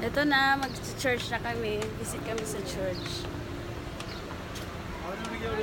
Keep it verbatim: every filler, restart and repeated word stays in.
Ito na, mag-church na kami. Visit kami sa church.